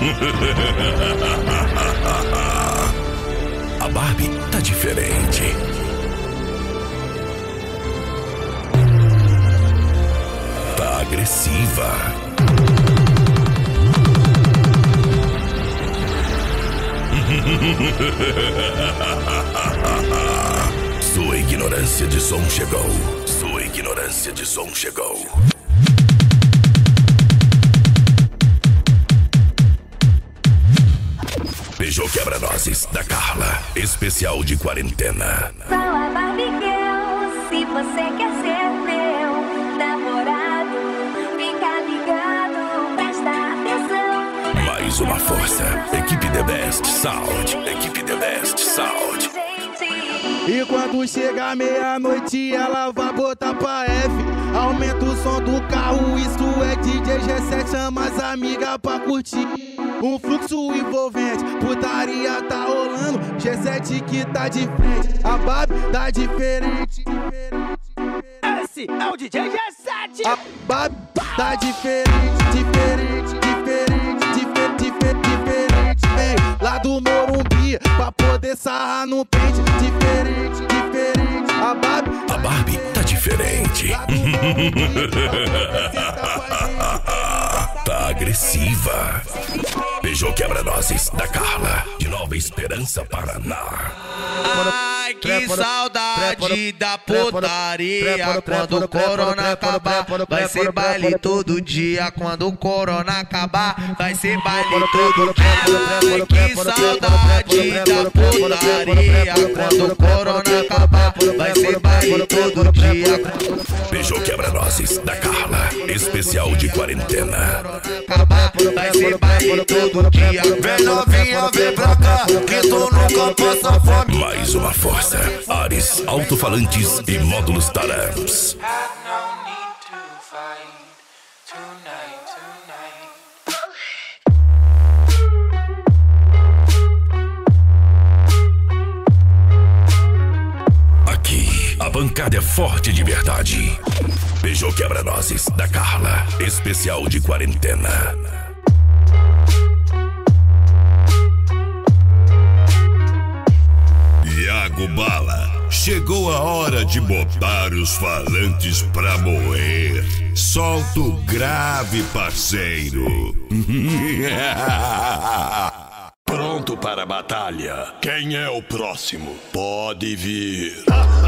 A Barbie tá diferente. Tá agressiva. Sua ignorância de som chegou. Sua ignorância de som chegou. Beijou quebra-nozes da Carla, especial de quarentena. Fala, Barbie Girl, se você quer ser meu namorado, fica ligado, presta atenção. Mais uma força, equipe The Best Sound, equipe The Best Sound. E quando chega meia-noite ela vai botar pra F. Aumenta o som do carro, isso é DJ G7, chama as amigas pra curtir. Um fluxo envolvente, putaria tá rolando, G7 que tá de frente, a Barbie tá diferente. Esse é o DJ G7. A Barbie tá diferente, diferente, diferente, diferente, diferente. Vem lá do Morumbi pra poder sarrar no pente. Diferente, diferente. A Barbie tá diferente. Tá agressiva. Beijou quebra-nozes da Carla, de Nova Esperança, Paraná. Ai, que saudade da putaria. Quando o corona acabar, vai ser baile todo dia. Quando o corona acabar, vai ser baile todo dia. Ai, que saudade da putaria. Quando o corona acabar, vai ser baile todo dia. Beijou quebra-nozes da Carla, especial de quarentena. Vai ser baile todo dia. Vem novinha, vem pra cá, que tu nunca passa fome. Mais uma força, Ares, alto-falantes e módulos Taramps. Aqui, a bancada é forte de verdade. Beijou quebra-nozes da Carla, especial de quarentena. Iago Bala, chegou a hora de botar os falantes pra moer. Solta o grave, parceiro. Pronto para a batalha. Quem é o próximo? Pode vir.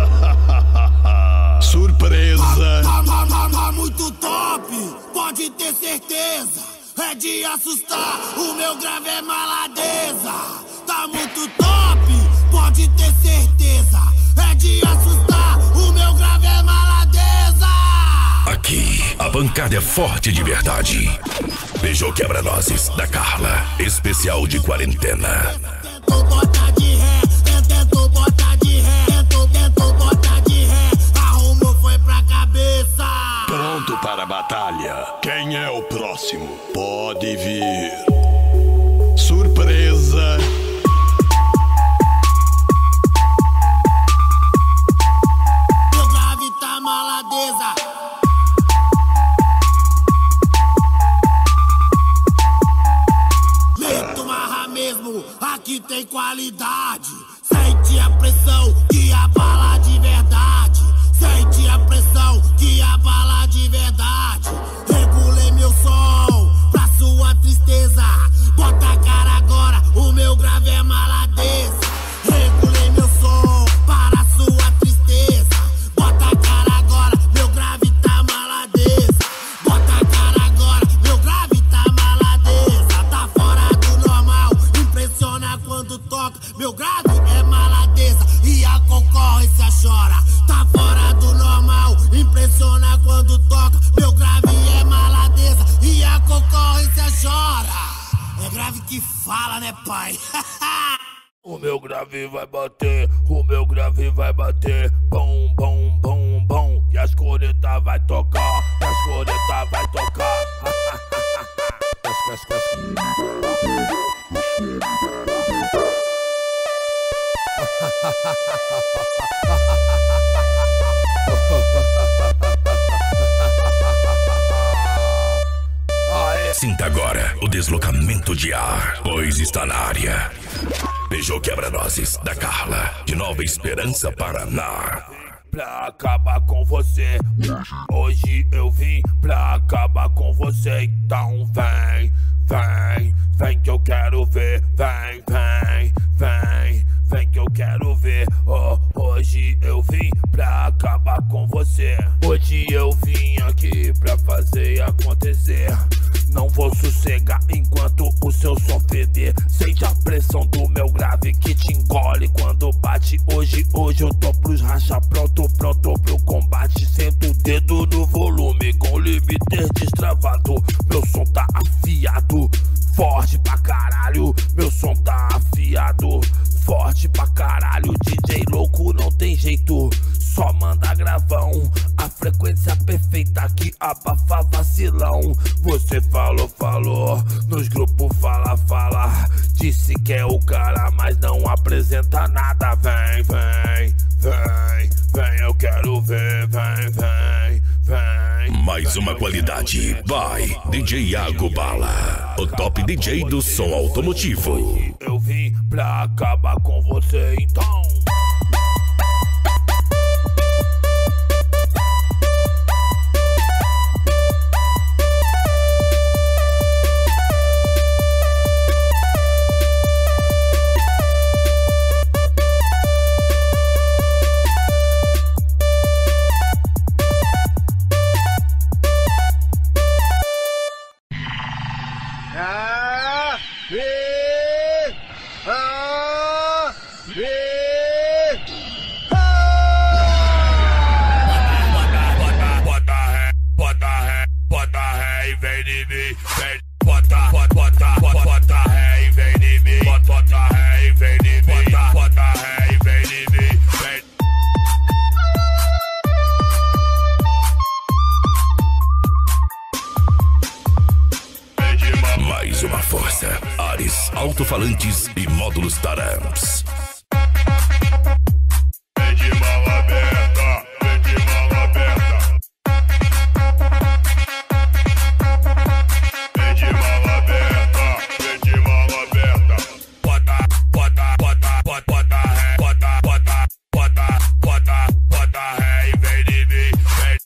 Surpresa. Tá muito top, pode ter certeza. É de assustar, o meu grave é maladeza. Tá muito top, pode ter certeza. É de assustar, o meu grave é maladeza. Aqui, a bancada é forte de verdade. Beijou quebra-nozes da Carla, especial de quarentena. Tentou botar de ré, tentou botar de ré, tentou botar de ré. Arrumou, foi pra cabeça. Pronto para a batalha. Quem é o próximo? Pode vir. Surpresa. Meu grave tá maladeza. Meto marra mesmo, aqui tem qualidade. Sente a pressão que abala de verdade. Sente a pressão que abala de verdade. Regulei meu som pra sua tristeza. Bota a cara agora, o meu grave é maladeza. Regulei meu som para sua tristeza. Bota a cara agora, meu grave tá maladeza. Bota a cara agora, meu grave tá maladeza. Tá fora do normal, impressiona quando toca. Meu grave é maladeza e a concorrência chora. Tá fora do normal, impressiona quando toca. Meu grave é maladeza e a concorrência chora. É grave que fala, né, pai? O meu grave vai bater, o meu grave vai bater. Bom, bom, bom, bom. E as coretas vai tocar, e as coretas vai tocar. Sinta agora o deslocamento cruzamento de ar, pois está na área. Beijou quebra-nozes da Carla, de Nova Esperança, Paraná. Pra acabar com você, hoje eu vim pra acabar com você. Então vem, vem, vem que eu quero ver. Vem, vem, vem, vem que eu quero ver. Oh, hoje eu vim pra acabar com você. Hoje eu vim aqui pra fazer acontecer. Não vou sossegar enquanto o seu som feder. Sente a pressão do meu grave que te engole quando bate. Hoje eu tô pros racha, pronto pro combate. Sento o dedo no volume com limiter destravado. Meu som tá afiado, forte pra caralho. Meu som tá afiado, forte pra caralho. DJ louco não tem jeito, só manda gravão. A frequência perfeita que abafa vacilão. Você falou, nos grupos fala. Disse que é o cara, mas não apresenta nada. Vem, vem, vem, vem, eu quero ver. Vem, vem, vem. Mais uma qualidade, vai, DJ Iago Bala, o top DJ do som automotivo. Eu vim pra acabar com você, então. Mais uma força, Ares, alto-falantes e módulos Taramps. Vem de mão aberta, vem de mão aberta. Vem de mão aberta, vem de mão aberta. Bota ré e vem de mim, vem.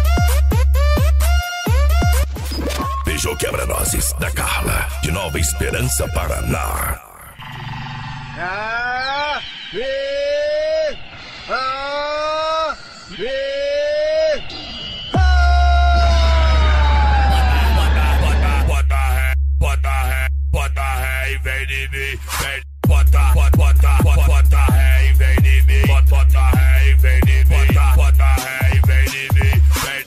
Beijou quebra-nozes da Carla, de Nova Esperança, Paraná. Bota ré e vem de mim, vem. Bota ré e vem de mim. Bota ré e vem de mim. Bota ré e vem de mim, vem.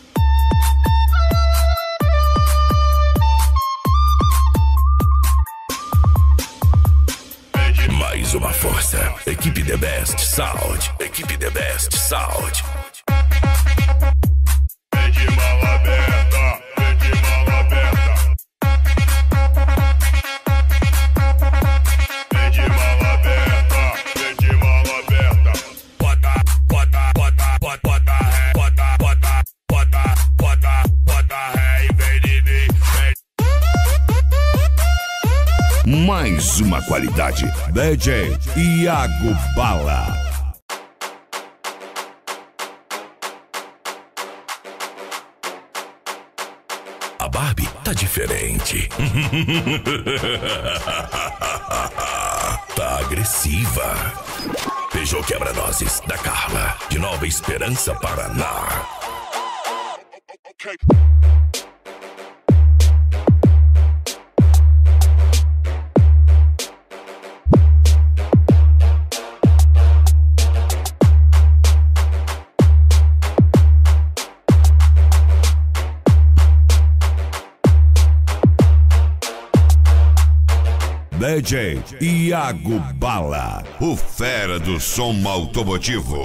Mais uma força, equipe The Best Sound, equipe The Best Sound. Vem de mão aberta, vem de mão aberta. Vem de mão aberta, vem de mão aberta. Bota ré e vem de mim, vem. Mais uma qualidade, DJ Iago Bala. A Barbie tá diferente. Tá agressiva. Beijou quebra-nozes da Carla, de Nova Esperança, Paraná. DJ Iago Bala, o fera do som automotivo.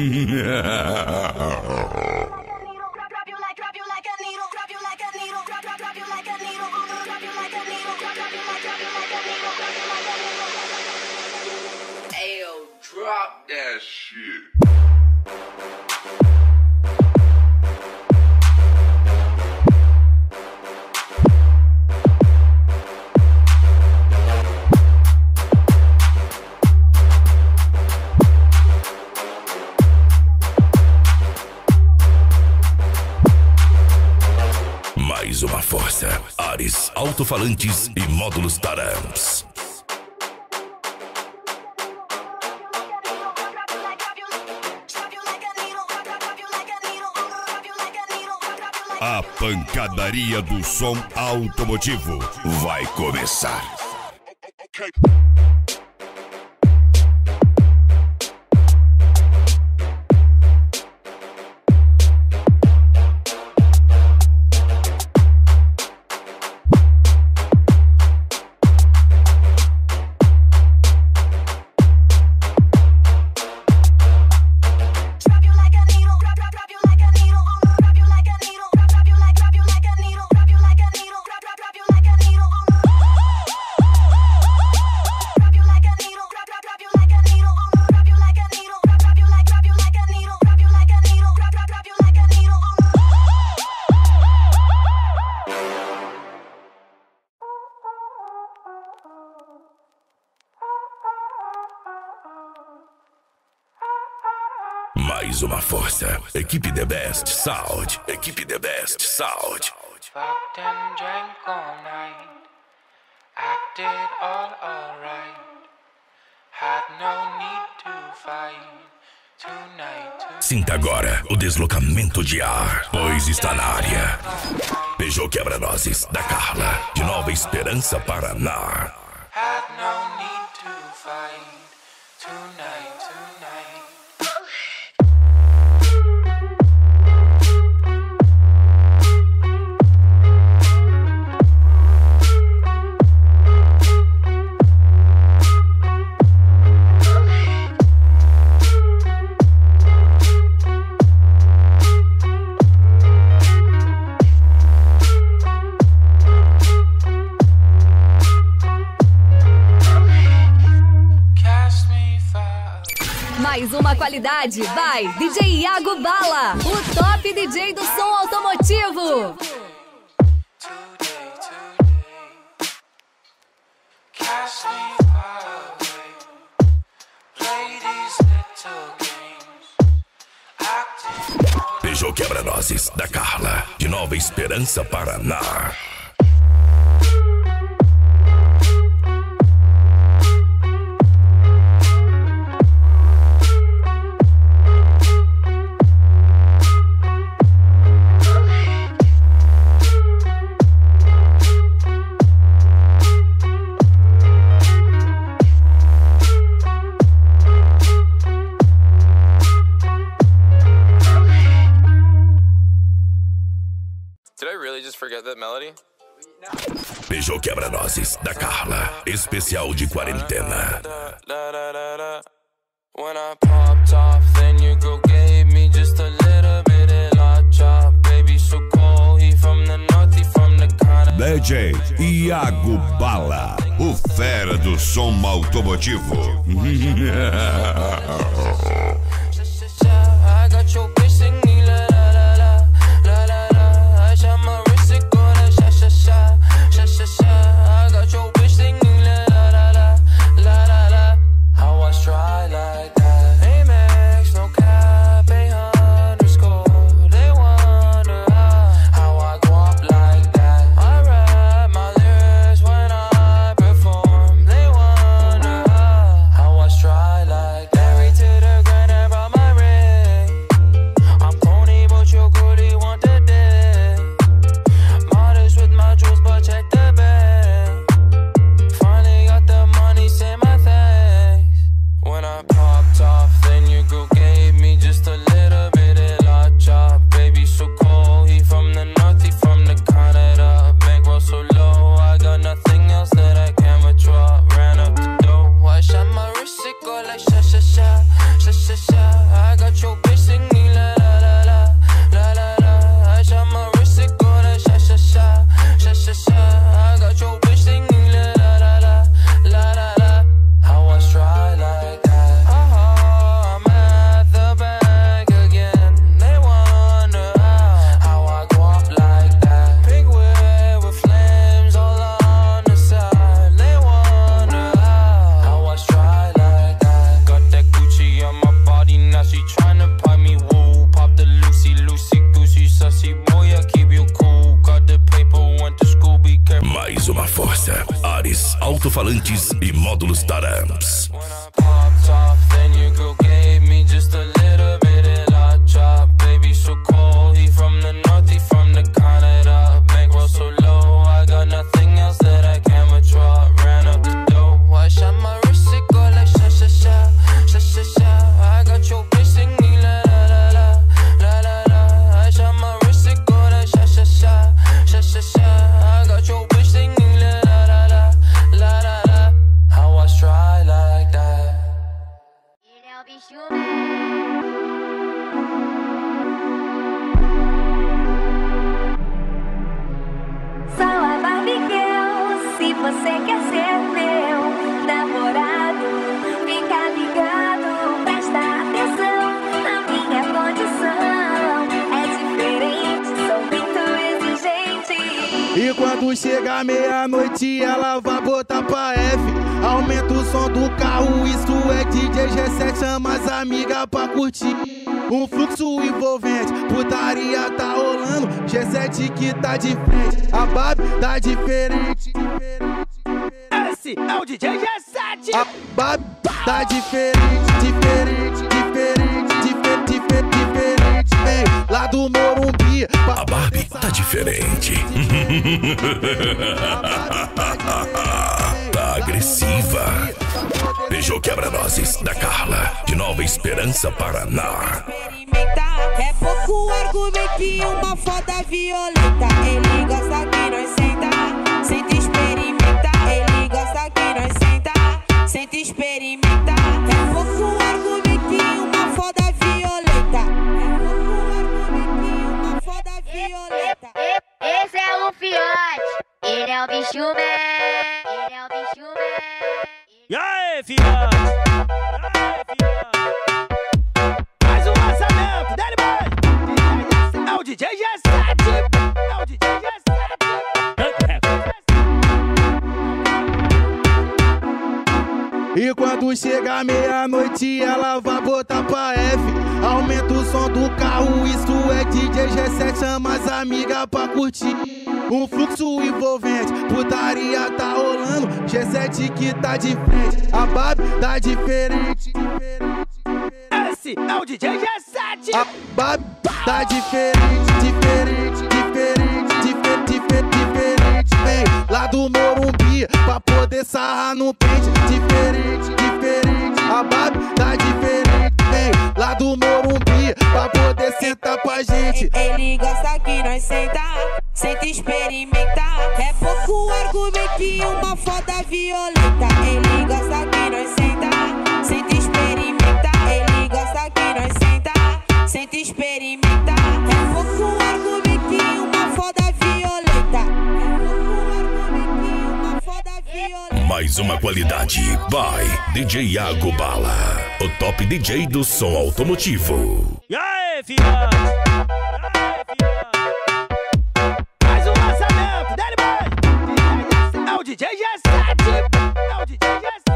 Drop that shit. alto-falantes e módulos Taramps. A pancadaria do som automotivo vai começar. Mais uma força. Equipe The Best Sound. Equipe The Best Sound. Fucked and drank all night. Acted all alright. Had no need to fight. Tonight. Sinta agora o deslocamento de ar, pois está na área. Peugeot Quebra-Nozes da Carla, de Nova Esperança, Paraná. Had no need to fight. Tonight. Mais uma qualidade, vai DJ Iago Bala, o top DJ do som automotivo. Peugeot Quebra-Nozes da Carla, de Nova Esperança, Paraná. Did I really just forget that melody? Peugeot Quebra-Nozes da Carla, especial de quarentena. When I popped off, then your girl gave me just a little bit of la chop. Baby so cold, he from the north, he from the Canada. DJ Iago Bala, o fera do som automotivo. I got your bitch singing la la la la la la la. I shot my wrist and go to sha sha sha sha sha sha. I got your bitch singing la la la la la la la. How I try like that? Amex, no cap, _. They wonder how I go up like that. I rap my lyrics when I perform. They wonder how I try like that. Married to the grind. alto-falantes e módulos Taramps. Você quer ser meu namorado? Fica ligado, presta atenção na minha condição. É diferente, sou muito exigente. E quando chegar meia-noite ela vai botar pra F. Aumenta o som do carro, isso é DJ G7, chama as amigas pra curtir. Um fluxo envolvente, putaria tá rolando, G7 que tá de frente, a Babi tá diferente. Esse é o DJ G7. A Babi tá diferente, diferente. Vem lá do Morumbi. A Babi tá diferente. Tá agressiva. Beijou quebra-nozes da Carla, de Nova Esperança, Paraná. É pouco argumento e uma foda violenta. Ele gosta que nós senta experimentar. Ele gosta que nós senta experimentar. É pouco argumento e uma foda violenta. Esse é o Fiote, ele é o bicho man. Ele é o bicho man. E aí, Fiote? Mais um lançamento dele, boy. É o DJ G7. É o DJ G7. E quando chegar meia-noite ela vai botar pra F. Aumenta o som do carro, isso é DJ G7, chama as amigas pra curtir. Um fluxo envolvente, putaria tá rolando, G7 que tá de frente, a Babi tá diferente. Esse é o DJ G7. A Babi tá diferente. Vem lá do Morumbi pra poder sarrar no pente. Diferente. A Babi tá diferente. Vem lá do Morumbi pra poder sentar com a gente. Ele gosta que nós senta experimentar. É pouco argumento e uma foda violenta. Ele gosta que nós senta experimentar. Ele gosta que nós senta experimentar. É pouco argumento e uma foda violenta. Mais uma qualidade, vai, DJ Iago Bala, o top DJ do som automotivo. E aí, Fiote? Mais um lançamento dele, boy. É o DJ G7. É o DJ G7.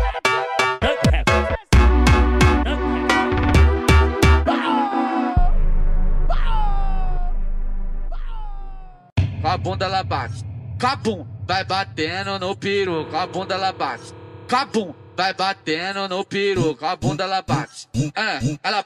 Com a bunda ela bate, cabum, vai batendo no peru, com a bunda ela bate, cabum, vai batendo no peru, com a bunda ela bate. Ela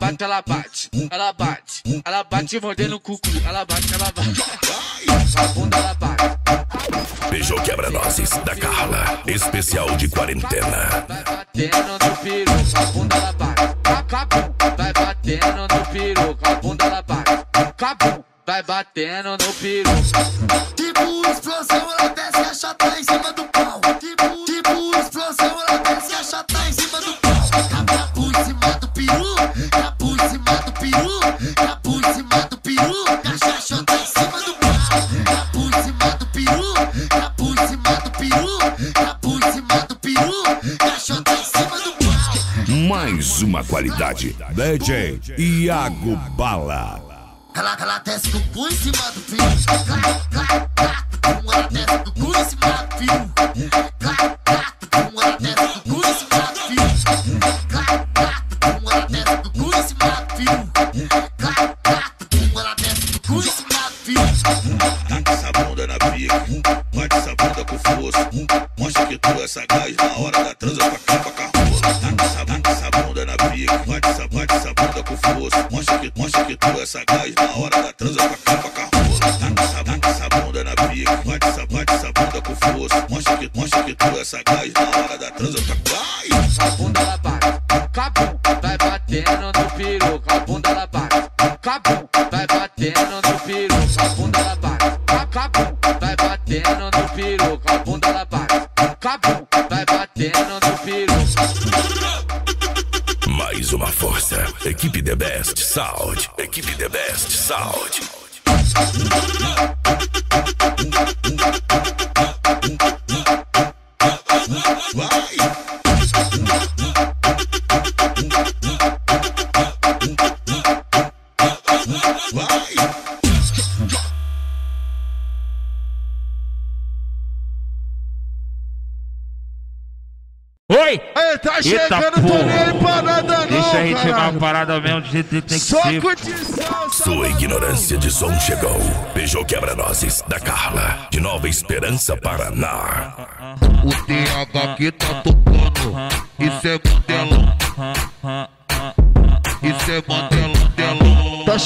bate mordendo o cucu, ela bate. Com a bunda ela bate. Beijou quebra-nozes da Carla, especial de quarentena. Vai batendo no peru, com a bunda ela bate, cabum, vai batendo no peru, com a bunda ela bate, cabum, vai batendo no peru. Tipo explosão, ela desce e a chata em cima do pau. Tipo explosão, ela desce e a chata em cima do pau. Capu em cima do peru, capu em cima do peru, capu em cima do peru, cachachota em cima do pau. Capu em cima do peru, capu em cima do peru, capu em cima do peru, cachota em cima do pau. Mais uma qualidade, DJ Iago Bala. Ela desce do cu em cima do peru. Ela desce do cu em cima do peru. Ela desce do cu em cima do peru. Ela desce do cu em cima do peru. Ela desce do cu em cima do peru. Taca essa bunda na pica, bate essa bunda com força. Mostra que tu é sagaz, na hora da transa pra cá, pra cá. Taca essa bunda na pica, bate essa bunda com força. Mostra que tu é sagaz na hora da transa pra cá, pra cá. Taca essa bunda na pica, bate essa bunda com força. Mostra que tu é sagaz na hora da transa pra cá. A bunda ela bate, cabum, vai batendo no peru. A bunda ela bate, cabum, vai batendo no peru. A bunda ela bate, cabum, vai batendo no peru. A bunda ela bate, cabum, vai batendo no peru. Mais uma força. Equipe The Best Sound. Equipe The Best Sound. Oi! Aí, tá chegando, tô nem aí pra nada não, deixa a gente caralho. uma parada mesmo do jeito que tem que Só ser. curtição, Sua ignorância de som chegou. Peugeot Quebra-Nozes da Carla, de Nova Esperança, Paraná. O TH que tá tocando, isso é modelão. Isso é modelão, modelão. Tá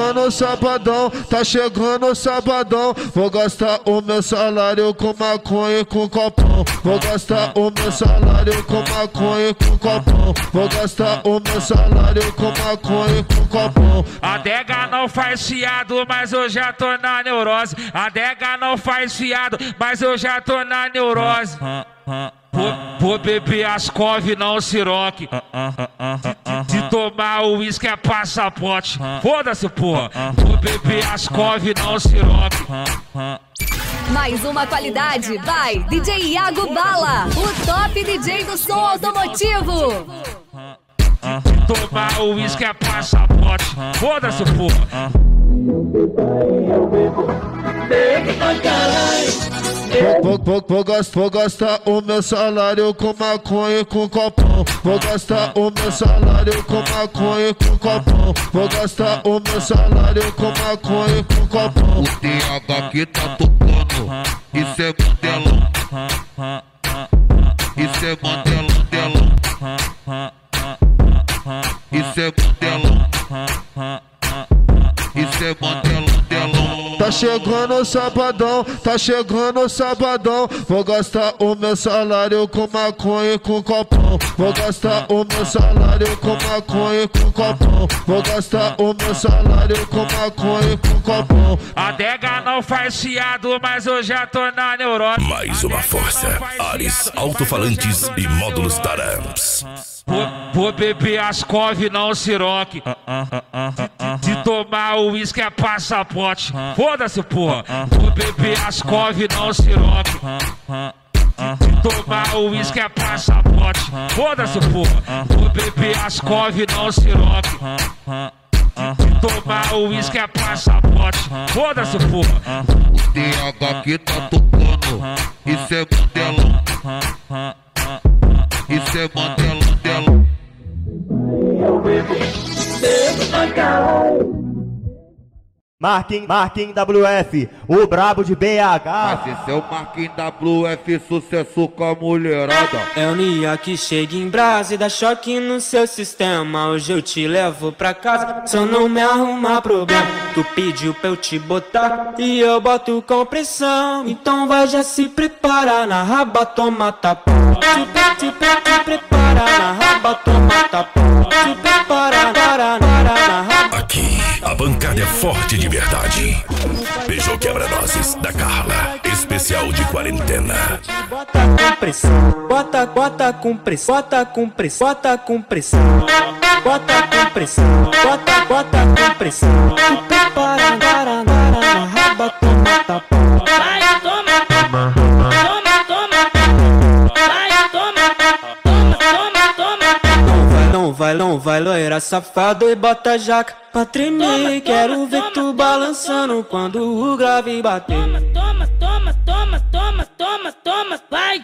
chegando o sabadão. Vou gastar o meu salário com maconha e com copão. Vou gastar o meu salário com maconha e com copão. Vou gastar o meu salário com maconha e com copão. A adega não faz fiado, mas eu já tô na neurose. A adega não faz fiado, mas eu já tô na neurose. Vou beber Ascov, não Ciroc. De tomar o uísque é passaporte. Foda-se, porra. Vou beber Ascov, não Ciroc. Mais uma qualidade, vai, DJ Iago Bala, o top DJ do som automotivo. De tomar o uísque é passaporte. Foda-se, porra. Vou gastar o meu salário com maconha e com copão. Vou gastar o meu salário com maconha e com copão. Vou gastar o meu salário com maconha e com copão. O TH que tá tocando, isso é modelão. Isso é modelão, modelão. Isso é modelão. Isso é modelão, modelão. Tá chegando o sabadão. Vou gastar o meu salário com maconha e com copão. Vou gastar o meu salário com maconha e com copão. Vou gastar o meu salário com maconha e com copão. A adega não faz fiado, mas eu já tô na neurose. Mais uma força. Ares, alto-falantes e módulos Taramps. Vou beber Ascov, não Ciroc. De tomar o uísque é passaporte. Foda-se, porra. Vou beber Ascov, não Ciroc. De tomar o uísque é passaporte. Foda-se, porra. Vou beber Ascov, não Ciroc. De tomar o uísque é passaporte. Foda-se, porra. O TH que tá tocando, isso é modelão. Isso é modelão, modelão. Marquinhos WF, o brabo de BH. Esse é o Marquinhos WF, sucesso com a mulherada. É o Nia que chega em brasa e dá choque no seu sistema. Hoje eu te levo pra casa, só não me arruma problema. Tu pediu pra eu te botar e eu boto com pressão. Então vai já se prepara, na raba toma tapão. Te prepara, na raba toma tapão. Te prepara, na raba. Aqui, a bancada é forte de verdade. Peugeot Quebra-Nozes da Carla, especial de quarentena. Bota com pressão, bota com pressão, bota com pressão, bota com pressão, bota com pressão, bota com pressão. Tu prepara, na raba toma tapão. Vai, toma, toma, vai, toma. Não vai, loira safado e bota jaca pra tremer. Quero ver tu balançando quando o grave bater. Toma, vai,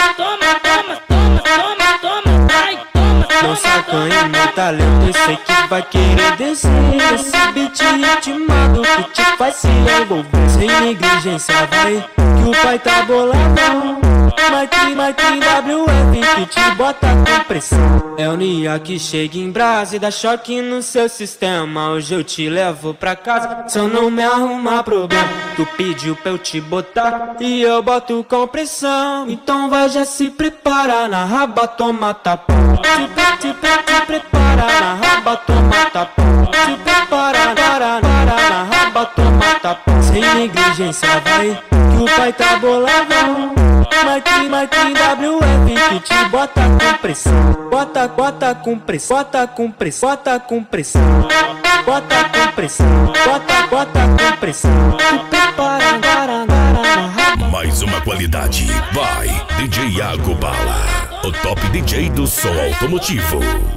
toma, vai, toma. Não sacanha meu talento, eu sei que vai querer descer esse beat ritmado que te faz se envolver. Sem negligência vai, que o pai tá boladão. Mas tem WF que te bota com pressão. É o Nia que chega em brasa e dá choque no seu sistema. Hoje eu te levo pra casa, se eu não me arrumar problema. Tu pediu pra eu te botar e eu boto com pressão. Então vai já se prepara, na raba toma tapão. Te prepara, na raba toma tapão. Te prepara, na raba toma tapão. Sem negligência vai, que o pai tá boladão. Mas tem WF que te bota com pressão. Bota com pressão, bota com pressão, bota com pressão. Bota com pressão, bota com pressão. Tu prepara, mais uma qualidade, vai, DJ Iago Bala, o top DJ do som automotivo.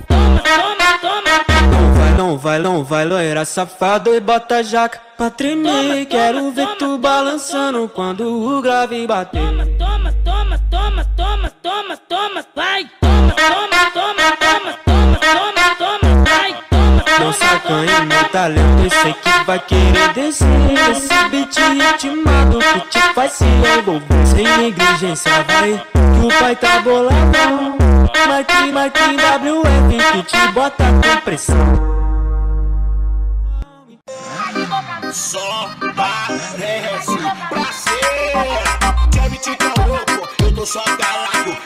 Não vai, loira safado e bota jaca pra tremer. Quero ver tu balançando quando o grave bater. Toma, vai. Não sacanha meu talento, eu sei que vai querer descer esse beat ritmado que te faz se envolver. Sem negligência vai, que o pai tá boladão. Mas tem WF que te bota com pressão. Só parece pra ser. Quer me tirar louco? Eu tô só galaco.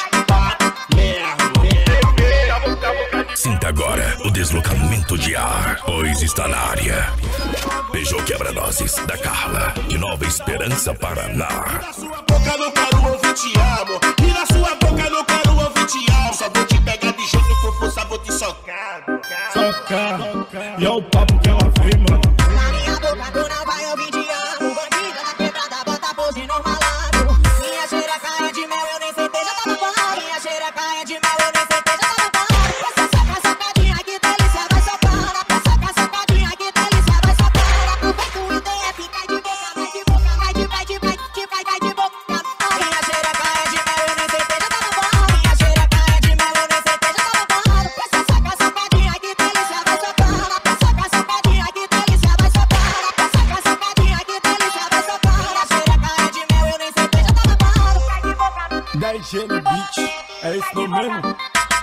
Sinta agora o deslocamento de ar, pois está na área. Beijou quebra-nozes da Carla, de Nova Esperança, Paraná. Na sua boca não quero ouvir te amo. E na sua boca não quero ouvir te amo. Só vou te pegar de jeito com força, vou te socar. Socar, e é o papo que ela vem, mano. Na minha boca tu não vai ouvir te amo. Bandida da quebrada, bota pose no malandro. Minha xereca é de mel, eu nem sei já tá no pão. Minha xereca é de mel, eu nem sei já tá no pão. Essa sacadinha, que delícia, vai socando. Essa sacadinha, que delícia, vai socando. Aproveita o IDF, cai de boca, vai de boca, vai de boca. Minha xereca é de mel, eu nem sei já tá no pão. Minha xereca é de mel, eu nem sei já tá no pão. Essa sacadinha, que delícia, vai socando. Essa sacadinha, que delícia, vai socando. Essa sacadinha, que delícia, vai socando. Minha xereca é de mel, eu nem sei já tá no pão. Cai de boca. 10G no beat, é esse nome mesmo?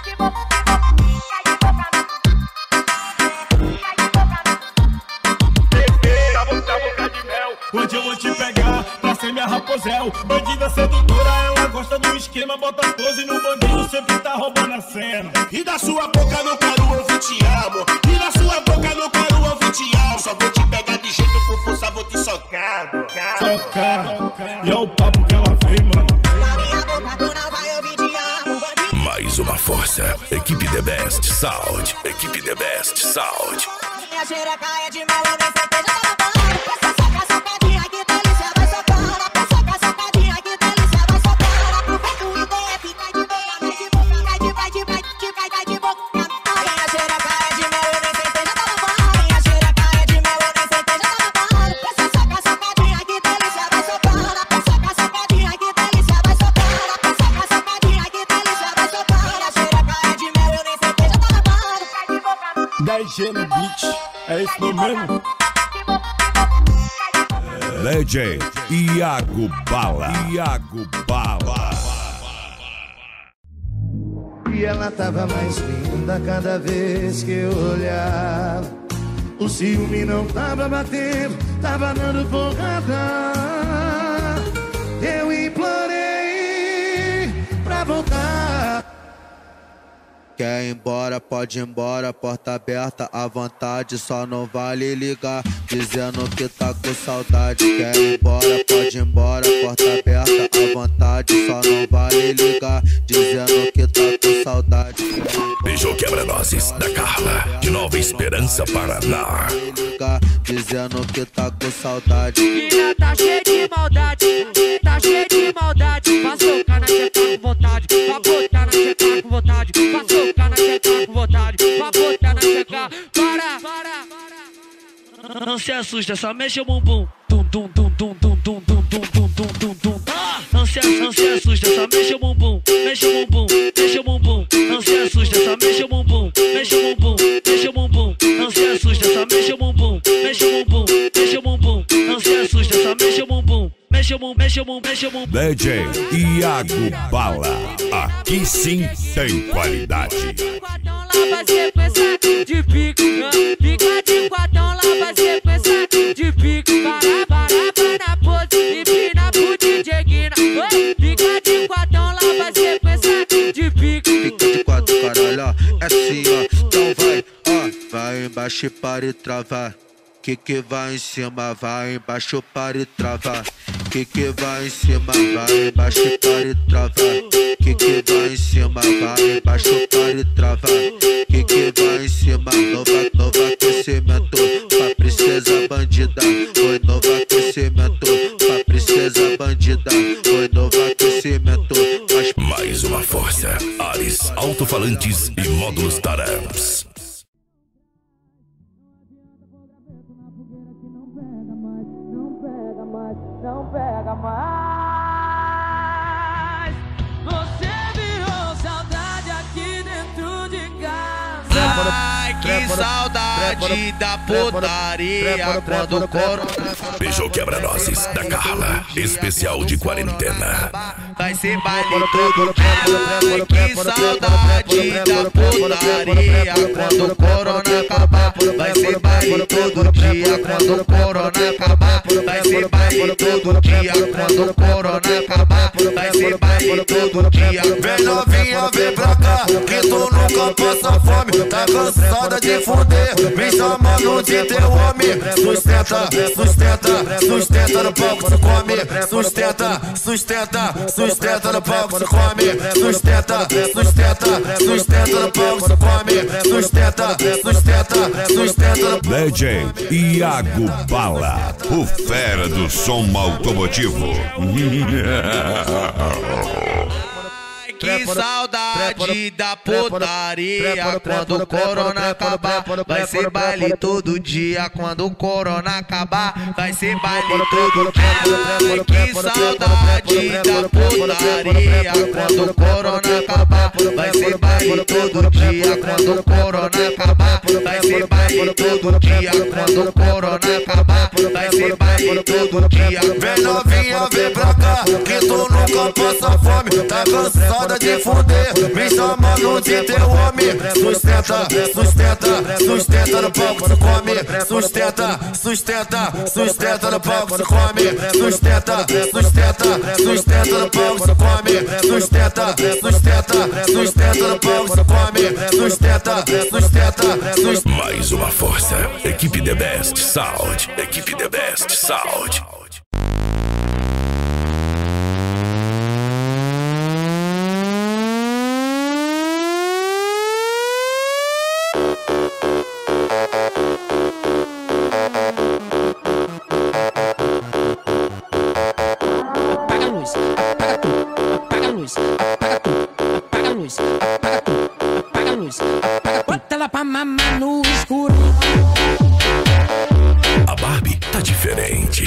Hoje eu vou te pegar pra ser minha raposel. Bandida sedutora, ela gosta do esquema. Bota pose no bandido, sempre tá roubando a cena. E da sua boca não quero ouvir te amo. E da sua boca não quero ouvir te amo. Só vou te pegar de jeito com força, vou te socar. Socar, e é o papo que ela vem, mano. Na minha boca tu não vai ouvir te amo. Mais uma força, equipe The Best Sound, equipe The Best Sound. Minha xereca é de mel, eu nem sei já tá no pão. Essa sacadinha, que delícia, vai socando. Essa sacadinha, que delícia, vai socando. Aproveita o IDF, cai de boca, vai de boca, vai de boca. Minha xereca é de mel, eu nem sei já tá no pão. Minha xereca é de mel, eu nem sei já tá no pão. Essa sacadinha, que delícia, vai socando. Essa sacadinha, que delícia, vai socando. Essa sacadinha, que delícia, vai socando. Minha xereca é de mel, eu nem sei já tá no pão. Cai de boca. 10G no beat, é esse nome mesmo? DJ Iago Bala, Iago Bala. E ela tava mais linda cada vez que eu olhava. O ciúme não tava batendo, tava dando porrada. Eu implorei pra voltar. Quer ir embora, pode ir embora, porta aberta à vontade. Só não vale ligar, dizendo que tá com saudade. Quer ir embora, pode ir embora, porta aberta à vontade. Só não vale ligar, dizendo que tá com saudade. Beijou quebra-nozes da Carla, de Nova Esperança, Paraná. Dizendo que tá com saudade. Menina tá cheia de maldade, tá cheia de maldade. Vai socar na teta com vontade, vai botar na teta com vontade. Vai socar na teta com vontade, vai botar na teta. Para! Não se assusta, só mexe o bumbum. Tum tum tum tum tum tum tum tum tum tum tum tum. Não se assusta, só mexe o bumbum, mexe o bumbum, mexe o bumbum. Não se assusta, só mexe o bumbum, mexe o bumbum, mexe o bumbum. DJ Iago Bala, aqui sim tem qualidade. Lá vai sequência de pico, fica de quatão, lá vai sequência de pico. Para na pose, empina pro DJ Guina. Fica de quatão, lá vai sequência de pico. Fica de quatro, caralho, ó, é assim, ó. Então vai, ó, vai embaixo para e travar. Que vai em cima, vai embaixo para e travar. Que vai em cima, vai embaixo para e travar. Que vai em cima, vai embaixo para e travar. Que vai em cima, novo aquecimento pra princesa bandida. Foi novo aquecimento pra princesa bandida. Foi novo aquecimento. Mais uma força, Ares alto-falantes e módulos Taramps. Não pega mais. Você virou saudade aqui dentro de casa. Ai, que saudade da putaria quando o corona. Beijou quebra-nozes da Carla, especial de quarentena. Vai ser baile todo dia. Ai, que saudade da putaria quando o corona acabar. Vai ser baile todo dia quando o corona acabar. Vai ser baile todo dia quando o corona acabar. Vai ser baile todo dia. Vem novinha, vem pra cá, que tu nunca passa fome. Tá cansada de fuder, me chamando de teu homem. Sustenta, sustenta, sustenta no palco se come. Sustenta, sustenta, sustenta no palco se come. Sustenta, sustenta, sustenta no palco se come. Sustenta, sustenta, sustenta no... DJ Iago Bala, o fera do som automotivo. Que saudade da putaria quando o corona acabar. Vai ser baile todo dia quando o corona acabar. Vai ser baile todo dia. Que saudade da putaria quando o corona acabar. Vai ser baile todo dia quando o corona acabar. Vai ser baile todo dia quando o corona acabar. Vai ser baile todo dia. Vem novinha, vem pra cá, que tu nunca passa fome. Tá cansada de fuder, me chamando de teu homem. Sustenta, sustenta, sustenta no palco se come. Sustenta, sustenta, sustenta no palco se come. Sustenta, sustenta, sustenta no palco se come. Sustenta, sustenta, sustenta no palco se come. Sustenta, sustenta, sustenta. Mais uma força, equipe The Best Sound, equipe The Best Sound. Apaga a luz, apaga tudo, apaga a luz, apaga tudo, apaga a luz, apaga tudo, apaga a luz, apaga. Bota ela pra mamar no escuro. A Barbie tá diferente.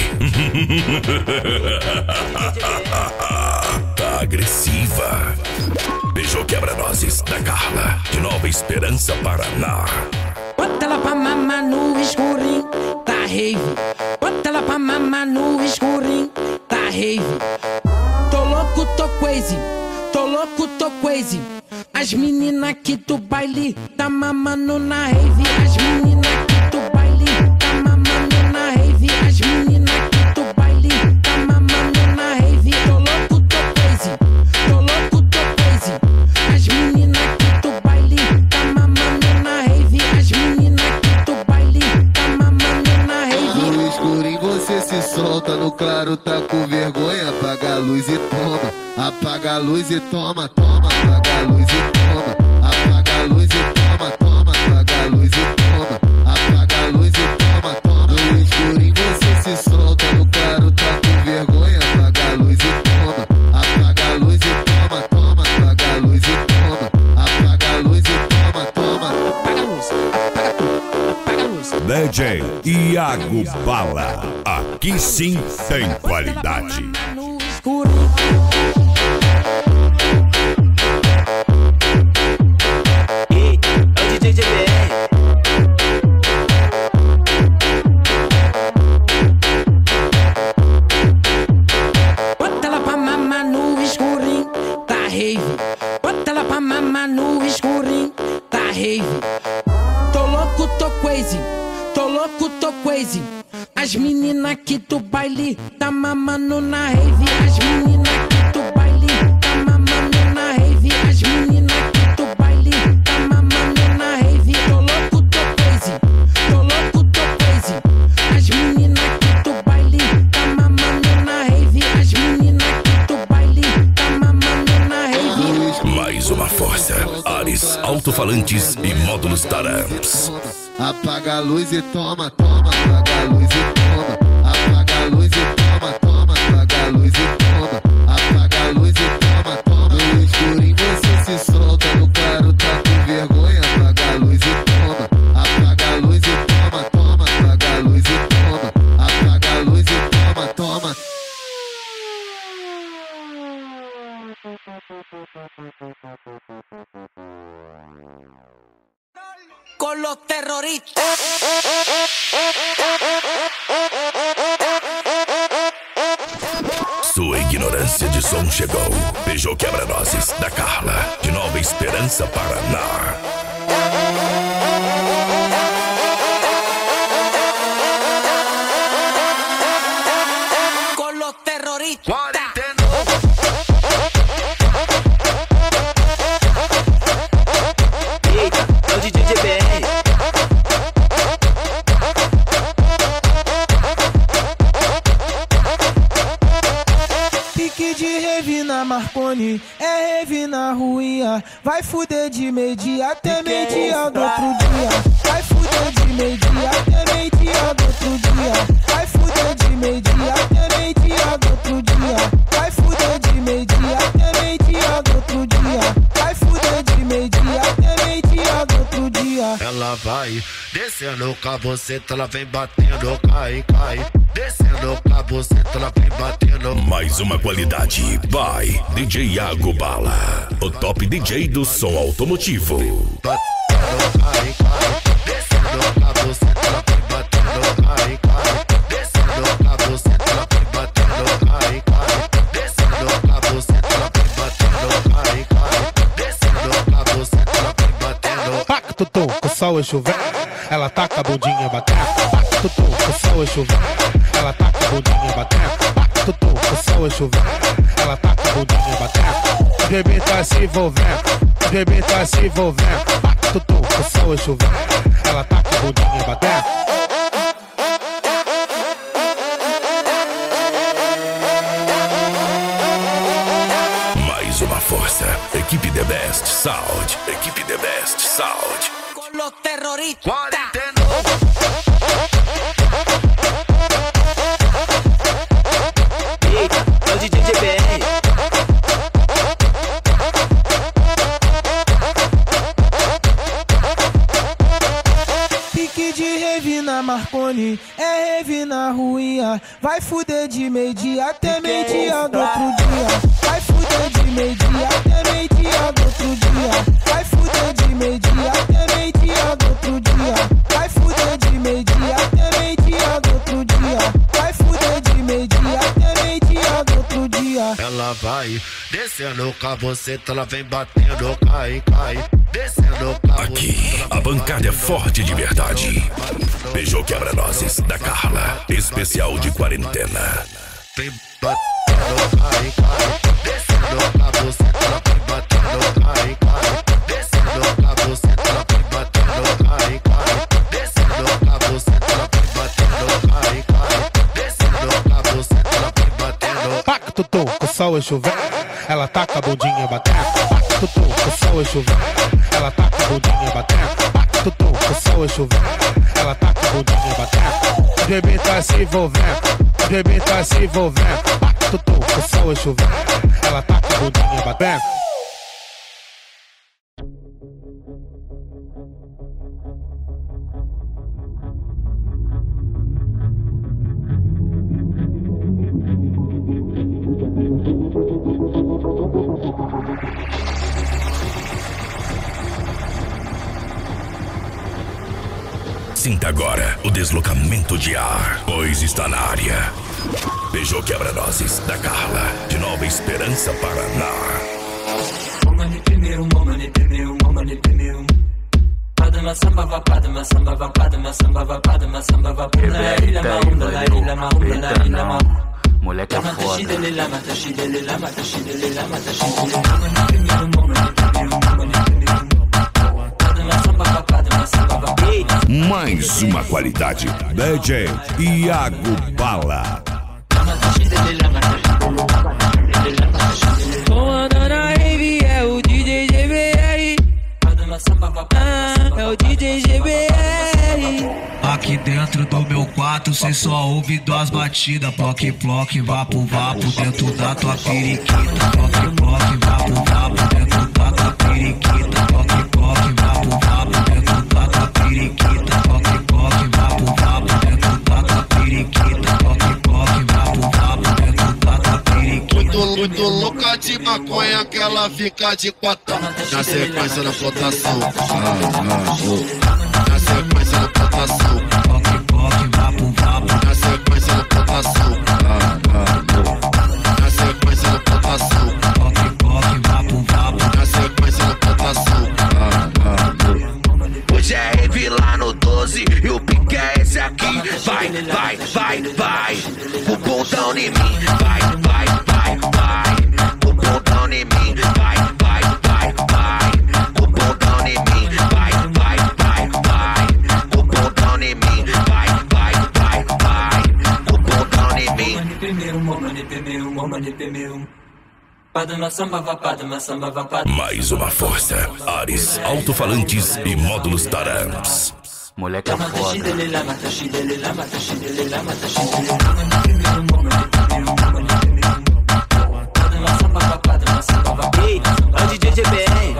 Tá agressiva. Beijou quebra-nozes da Carla, de Nova Esperança, Paraná. Bota ela pra mamar no escurinho, tá rave. Bota ela pra mamar no escurinho, tá rave. Tô louco, tô crazy, tô louco, tô crazy. As meninas aqui do baile tá mamando na rave. As meninas aqui do baile tá mamando na rave. As meninas aqui do baile tá mamando na rave. Tô louco, tô crazy, tô louco, tô crazy. As meninas aqui do baile tá mamando na rave. As meninas aqui do baile tá mamando na rave. No escurinho você se solta, no claro tá com vergonha. Apaga a luz e toma, apaga a luz e toma, toma. Apaga a luz e toma, apaga a luz e toma, toma. Apaga a luz e toma, apaga a luz e toma, toma. No escurinho você se solta, no claro tá com vergonha. Apaga a luz e toma, apaga a luz e toma, toma. Apaga a luz e toma, apaga a luz e toma, toma. Apaga a luz, apaga tudo, apaga a luz. DJ Iago Bala, aqui sim tem qualidade. No escuro. Bota mama no escurinho da rave. Tô louco, tô crazy. Tô louco, tô crazy. As meninas aqui do baile tá mamando na rave. As meninas aqui do baile tá mamando na rave. As meninas aqui do baile tá mamando na rave. Tô louco, tô crazy. Tô louco, tô crazy. As meninas aqui do baile tá mamando na rave. As meninas aqui do baile tá mamando na rave. Mais uma força. Ares, alto-falantes e módulos Taramps. Apaga a luz e toma, toma, apaga a luz e toma. Apaga a luz e toma, toma, apaga a luz e toma. Apaga a luz e toma, toma. No escurinho você se solta, no claro tá com vergonha. Apaga a luz e toma. Apaga a luz e toma, toma, apaga a luz e toma. Apaga a luz e toma, toma. Con los terroristas. Sua ignorância de som chegou. Beijou quebra-nozes da Carla. De Nova Esperança, Paraná. Con los terroristas. É o DJ GBR. Pique de rave na Marconi, é rave na ruinha. Vai fuder de meio-dia até meio-dia do outro dia. Vai fuder de meio-dia até meio-dia do outro dia. Vai fuder de meio-dia até meio-dia do outro dia. Vai fuder de meio-dia até meio-dia do outro dia. Vai fuder de meio-dia até meio-dia do outro dia. Ela vai descendo com a buceta, ela vem batendo, cai, cai. Descendo com a buceta, ela vem batendo. Mais uma qualidade by DJ Iago Bala, o top DJ do som automotivo. Batendo, cai, cai. Descendo com a buceta, ela vem batendo, cai, cai. Descendo com a buceta, ela vem batendo, cai, cai. Descendo com a buceta, ela vem batendo, cai, cai. Descendo com a buceta, ela vem batendo. Pacto tom, com o sol é chover, ela taca a bundinha batendo. Pacto tom, com o sol é chover, ela taca a bundinha batendo. Pacto tom, com o sol é chover, ela taca a bundinha batendo. O bebê tá se envolvendo, o bebê tá se envolvendo. Pacto tom, com o sol é chover, ela taca a bundinha batendo. Mais uma força. Equipe The Best Sound. Equipe The Best Sound. Con los terroristas. É o DJ GBR. Pique de rave na Marconi, é rave na ruinha. Vai fuder de meio-dia até meio-dia do outro dia. Vai fuder de meio-dia até meio-dia do outro dia. Vai fuder de meio-dia até meio-dia do outro dia. Vai fuder de meio-dia até meio-dia do outro dia. Vai fuder de meio-dia até meio-dia do outro dia. Ela vai descendo com a buceta, ela vem batendo, cai, cai. Descendo com a Aqui, a bancada é forte de verdade. Beijou quebra-nozes da Carla. Especial de quarentena. vem batendo, cai, cai. Descendo com a buceta, ela vem batendo, cai, cai. Descendo com a buceta, ela vem batendo, cai, cai. Descendo com a buceta, ela vem batendo, cai, cai. Descendo com a buceta, ela vem batendo. Pacto tom, com o sol é chover, ela taca a bundinha batendo. Pacto tom, com o sol é chover, ela taca a bundinha batendo. Pacto tom, com o sol é chover, ela taca a bundinha batendo. O bebê tá se envolvendo, o bebê tá se envolvendo. Pacto tom, com o sol é chover, ela taca a bundinha batendo. Sinta agora o deslocamento de ar, pois está na área. Beijou quebra-nozes da Carla, de Nova Esperança, Paraná. primeiro moment, primeiro moment, primeiro. Padma samba va, padma samba va, padma samba va, padma samba va. La ila maunda, la ila maunda, la ila maunda. Moleque é foda. Mais uma qualidade. DJ Iago Bala. Comandando a rave é o DJ GBR. É o DJ GBR. Aqui dentro do meu quarto cê só ouve duas batidas. Ploque, ploque, vapo, vapo dentro da tua periquita. Ploque, ploque, vapo, vapo dentro da tua periquita. Ploque, ploque, vapo, vapo dentro da tua periquita. Ploque, ploque, vapo, vapo dentro da tua periquita. Ploque, ploque, vapo, vapo dentro da tua periquita. Muito louca de maconha que ela fica de quatro. Na sequência da flotação. Na sequência da flotação. Ploque, ploque, vapo, vapo. Na sequência da flotação. Na sequência da flotação. Ploque, ploque, vapo, vapo. Na sequência da flotação. Hoje é rave lá no 12 e o pique é esse aqui. Vai, vai, vai, vai. O bundão em mim. Vai, vai, vai, vai. O bundão em mim. Vai, vai, vai, vai. O bundão em mim. Vai, vai, vai, vai. O bundão em mim. Vai, vai, vai, vai. O bundão em mim. Primeiro moment, primeiro moment, primeiro. Padma samba va, padma samba va, padma. Mais uma força. Ares, alto-falantes e módulos Taramps. Moleque é foda. Ei, é o DJ GBR.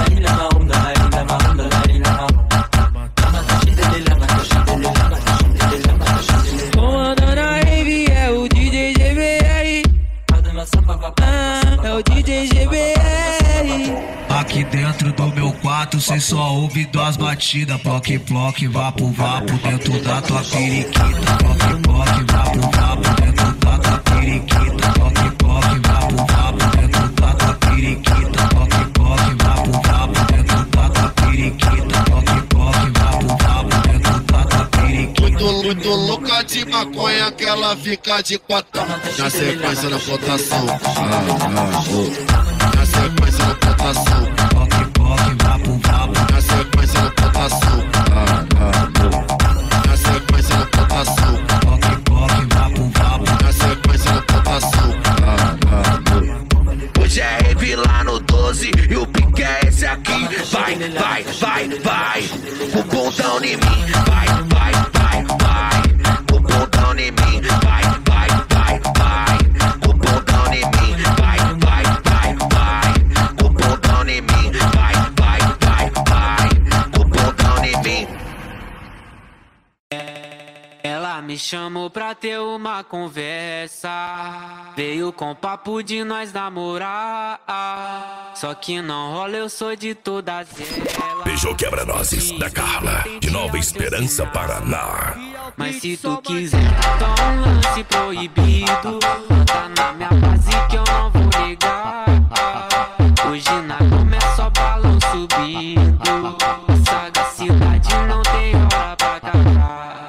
Comandando a rave é o DJ GBR. É o DJ GBR. Aqui dentro do meu quarto cê só ouve duas batidas. Ploque, ploque, vapo, vapo dentro da tua periquita. Ploque, ploque, vapo, vapo dentro da tua periquita. Ploque, ploque, vapo, vapo dentro da tua periquita. Ploque, ploque, vapo, vapo dentro da tua periquita. Ploque, ploque, vapo, vapo dentro da tua periquita. Muito louca de maconha que ela fica de quatro. Na sequência da flotação. Na sequência da flotação. Ploque, ploque, vapo, vapo. Na sequência da flotação. Na sequência da flotação. Ploque, ploque, vapo, vapo. Na sequência da flotação. Hoje é rave lá no 12 e o pique é esse aqui. Vai, vai, vai, vai. O bundão em mim. Vai, vai, vai, vai. O bundão em mim. Vai, vai, vai, vai. O bundão em mim. Vai, vai, vai, vai. O bundão em mim. Vai, vai, vai, vai. O bundão em mim. Ela me chamou pra ter uma conversa. Veio com papo de nós namorar. Só que não rola, eu sou de todas elas. Beijou quebra-nozes da Carla, de Nova Esperança, Paraná. Mas se tu quiser, dá um lance proibido. Tá na minha base que eu não vou negar. Hoje na cama é só balão subindo. Sagacidade não tem hora pra acabar.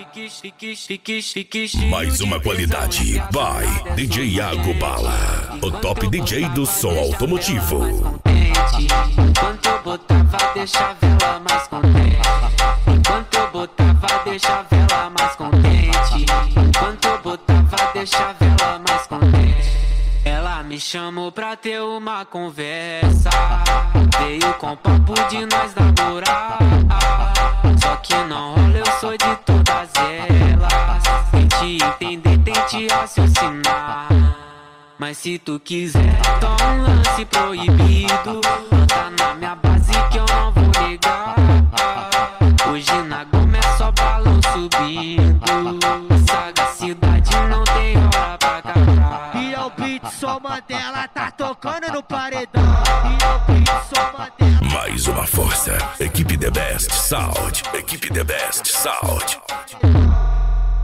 Mais uma qualidade. Vai, DJ Iago Bala, o top DJ do som automotivo. Enquanto eu botava, deixa a vela mais contente. Enquanto eu botava, deixa a vela mais contente. Enquanto eu botava, deixa a vela mais contente. Ela me chamou pra ter uma conversa. Veio com papo de nós namorar. Só que não rola, eu sou de todas elas. Tente entender, tente raciocinar. Mas se tu quiser, dá um lance proibido. Tá na minha base que eu não vou negar. Hoje na goma é só balão subindo. Sagacidade não tem hora pra acabar. E é o beat só Mandela, tá tocando no paredão. E é o beat só Mandela. Mais uma força. Equipe The Best Sound. Equipe The Best Sound. Ela me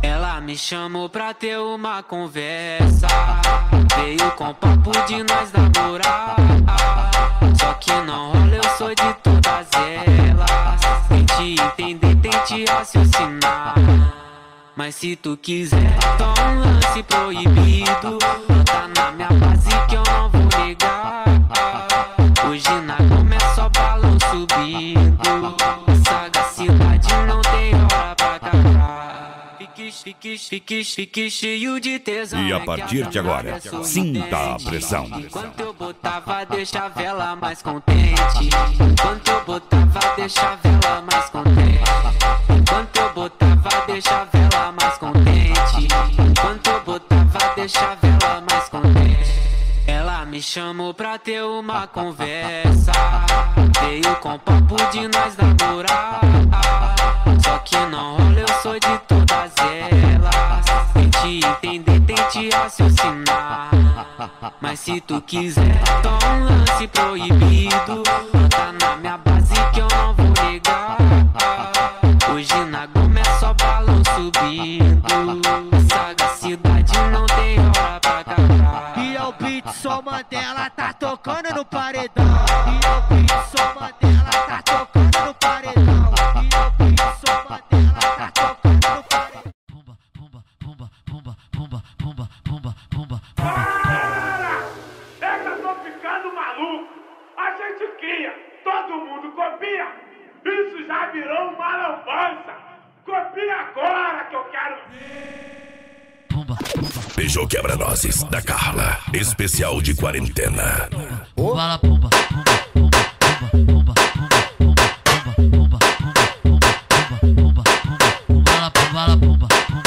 me chamou pra ter uma conversa. Veio com papo de nós namorar. Só que não rola, eu sou de todas elas. Tente entender, tente raciocinar. Mas se tu quiser, toma um lance proibido. Tá na minha base que eu não vou negar. Hoje na cama é só balão subindo. Sagacidade não tem hora pra acabar. Fique cheio de tesão. E a partir de agora, sinta a pressão. Enquanto eu botava, deixa a vela mais contente. Enquanto eu botava, deixa a vela mais contente. Enquanto eu botava, deixa a vela mais contente. Enquanto eu botava, deixa a vela mais contente. Ela me chamou pra ter uma conversa. Veio com papo de nós namorar. Só que não rola, eu sou de todas elas. Tente entender, tente raciocinar. Mas se tu quiser, toma um lance proibido. Tá na minha base que eu não vou negar. Hoje na goma é só balão subindo. Sagacidade não tem hora pra acabar. E é o beat só Mandela, tá tocando no paredão. E é o beat só Mandela, tá tocando no paredão. E é o beat só Mandela, tá tocando no paredão. Pumba, pumba, pumba, pumba, pumba, pumba, pumba, pumba. Para! É que eu tô ficando maluco. A gente cria, todo mundo copia. Isso já virou uma lambança. Copia agora que eu quero ver. Beijou quebra-nozes da Carla, especial de quarentena. Pumba, pumba, pumba, pumba, pumba, pumba, pumba, pumba, pumba, pumba, pumba, pumba, pumba,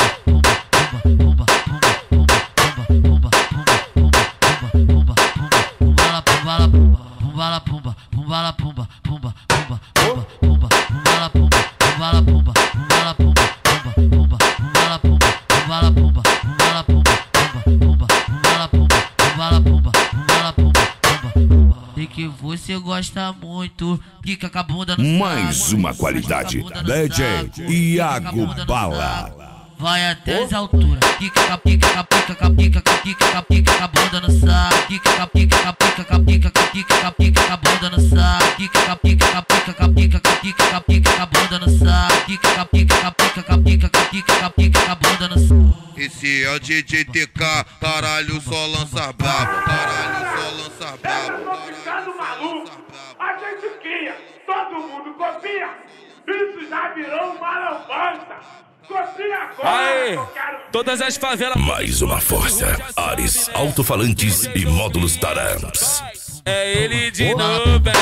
sei que você gosta muito, pica com a bunda no Mais uma qualidade, DJ Iago Bala. Vai até as alturas, pica com a pica com a pica com a pica com a pica com a pica com a bunda no saco, pica com a pica com a pica com a pica com a pica com a pica com a bunda no saco, pica com a pica com a pica com a pica com a pica com a pica com a bunda no saco, pica com a pica com a pica com a pica com a pica com a pica com a bunda no saco. Esse é o DJ TK, caralho, só lança brabo, caralho, só lança brabo. Eu tô ficando maluco. A gente cria, todo mundo copia. Isso já virou uma lambança. Copia agora. Aê, todas as favelas. Mais uma força, Ares, alto-falantes e módulos Taramps. É ele de novo, bem.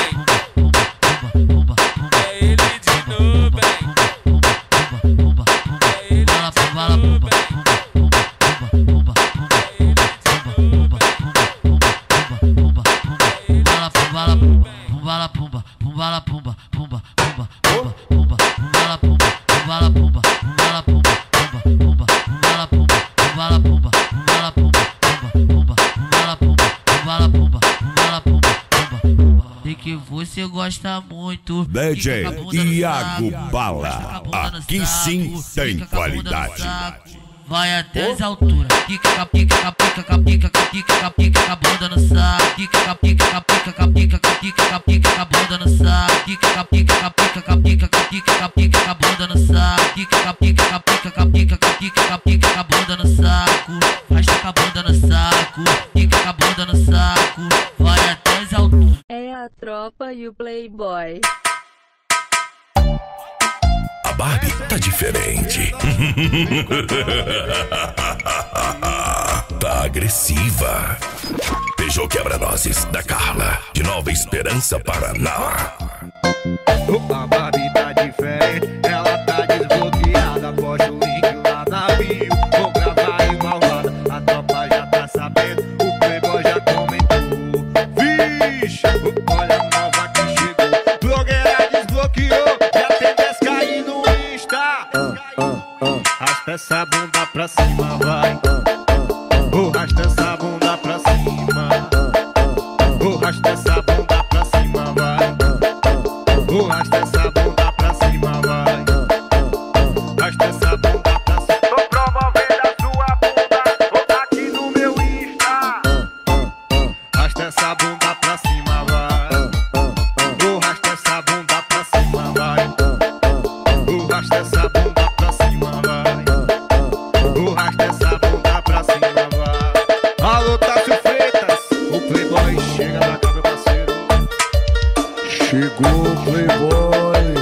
É ele de novo, bem. É ele de novo, bem. Pumba, pumba, pumba, pumba, pumba, pumba, pumba, pumba, pumba, pumba, pumba, pumba, pumba, pumba, pumba, pumba, pumba, sei que você gosta muito, DJ Iago Bala, aqui sim tem qualidade. Vai até as alturas, pica com a pica com a pica com a pica com a pica com a pica com a bunda no saco, pica com a pica com a pica com a pica com a pica com a pica com a bunda no saco, pica com a pica com a pica com a pica com a pica com a pica com a bunda no saco, pica com a pica com a pica com a pica com a pica com a pica com a bunda no saco, basta com a bunda no saco, pica com a bunda no saco, vai até as alturas. É a tropa e o playboy. A Barbie tá diferente. Tá agressiva. Beijou quebra-nozes da Carla, de Nova Esperança, Paraná. A Barbie tá diferente, ela tá desbloqueada. Posta o link lá na bio, vou gravar em malvada. A tropa já tá sabendo, o playboy já comentou. Vixe, olha a nova que chegou. Blogueira desbloqueou, já tem 10k aí no Insta. Arrasta essa bunda pra cima, vai. Arrasta essa bunda pra cima. Arrasta essa bunda pra cima, vai. Arrasta essa bunda pra cima, vai. Arrasta essa bunda pra cima. Tô promovendo Chegou o Playboy.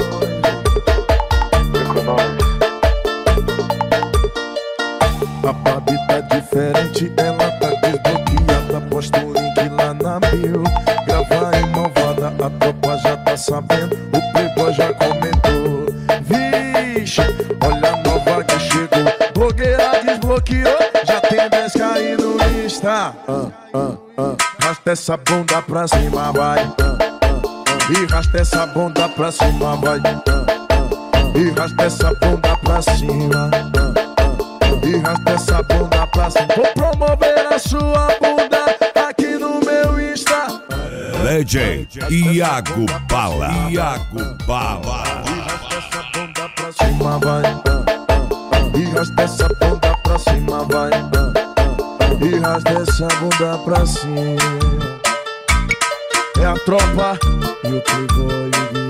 A Babi tá diferente, ela tá desbloqueada. Posta o link lá na bio. Grava em Malvada, a tropa já tá sabendo. O Playboy já comentou. Vixe, olha a nova que chegou. Blogueira desbloqueou, já tem 10k aí no Insta. Rasta essa bunda pra cima, vai. E rasta essa bunda pra cima, vai. E rasta essa bunda pra cima. E rasta essa bunda pra cima. Vou promover a sua bunda aqui no meu Insta. DJ Iago Bala. Iago Bala. E rasta essa bunda pra cima, vai. E rasta essa bunda pra cima, vai. E rasta essa bunda pra cima. É a tropa e o Playboy.